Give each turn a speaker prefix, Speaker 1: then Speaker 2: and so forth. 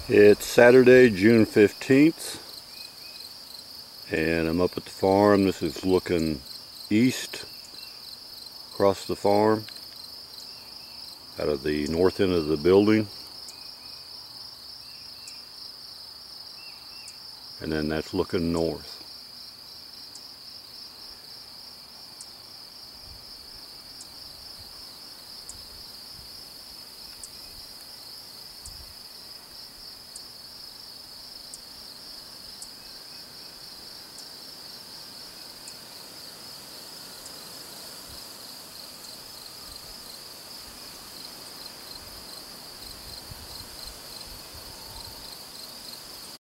Speaker 1: It's Saturday, June 15th, and I'm up at the farm. This is looking east across the farm out of the north end of the building, and then that's looking north.